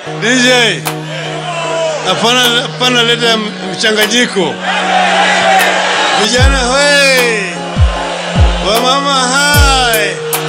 DJ, hapana leta mchanganyiko. Vijana hoi, wamama hai,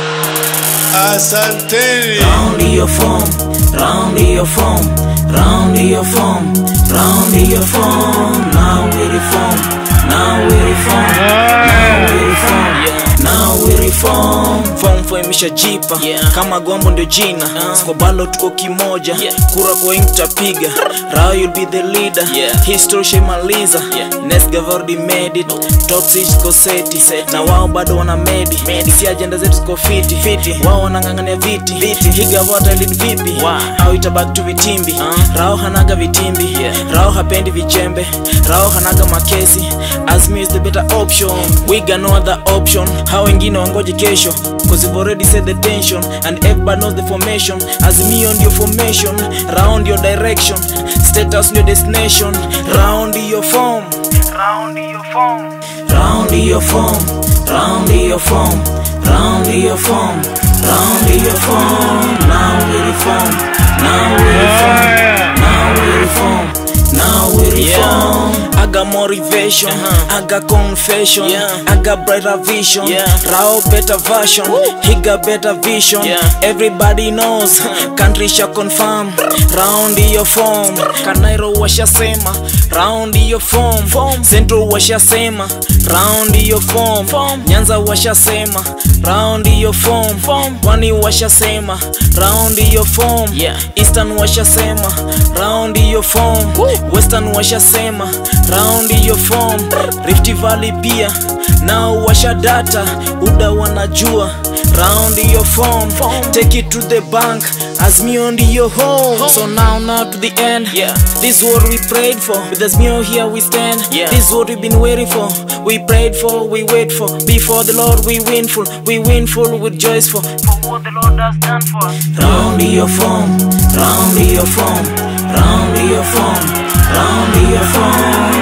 asanteni. Round your form, round your form, round your form, round your form. Now we reform, now we reform, now we reform, now we reform. Form for imeshajipa, kama Gwambo ndio jina. Siko balo tuko kimoja, kura kwa ingi tapiga. Rao you'll be the leader, history shemaliza. Next already made it, toxic siko seti. Na wao bado wana medi, si agenda zetu siko fiti. Wao wanangangania viti, higa vota lead vipi. Au itabaki tu vitimbi, Rao hanaga vitimbi. Rao hapendi vichembe, Rao hanaga makesi. Azmi is the better option, we got no other option. Hao wengine wangoje kesho, cause you've already set the tension. And everybody knows the formation. Azmi on your formation, round your direction. Status your destination, round your form, round your form, round your form, round your form, round your form, round your form. Now we reform, now we reform, now we reform, now we reform. I got motivation, I got confession, I got brighter vision. Rao better version, he got better vision. Everybody knows, country shall confirm. Round your form, Kanairo washa sema. Round your form, Central washa sema. Round your form, Nyanza washa sema. Round your form, Wani washa sema. Round your form, Eastern washa sema. Round your form, Western washa sema. Round your form, Rift Valley pia now washa data, uda wanajua. Round your form, take it to the bank, Azmi on your home. So now to the end, this is what we prayed for. With Azmi here we stand, this is what we've been waiting for. We prayed for, we wait for. Before the Lord we win full with joyful for what the Lord has done for us. Round your form, round your form, round your form, round your form.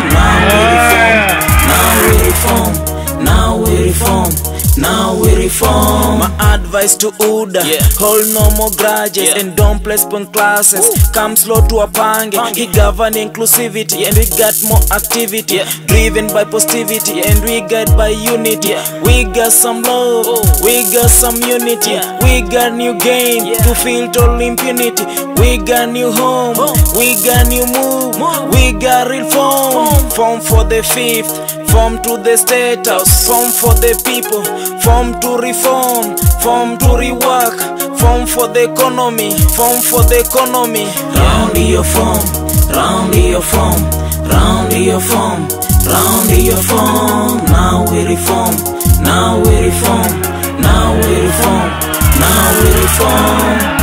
Now we reform, now we reform, now we reform, now we reform. My advice to Uda, hold no more grudges and don't place point classes. Come slow to a pange, he govern inclusivity and we got more activity, driven by positivity and we guide by unity. We got some love, we got some unity, we got new game to feel total impunity. We got new home, we got new move, we got real form. Form for the fifth, form to the state house, form for the people, form to reform, form to rework, form for the economy, form for the economy. Round your form, round your form, round your form, round your form. Now we reform, now we reform, now we reform, now we reform.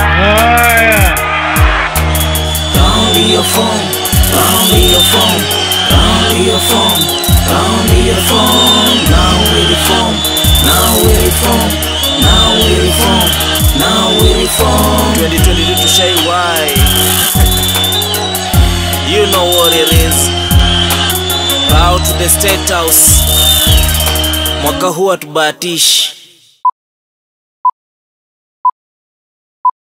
Round your form, round your form, round your form, round your form. Now we reform, now we reform, now we reform, now we reform. 2022 to Shai why? You know what it is. Route to the state house. Mwaka huu hatubahatishi.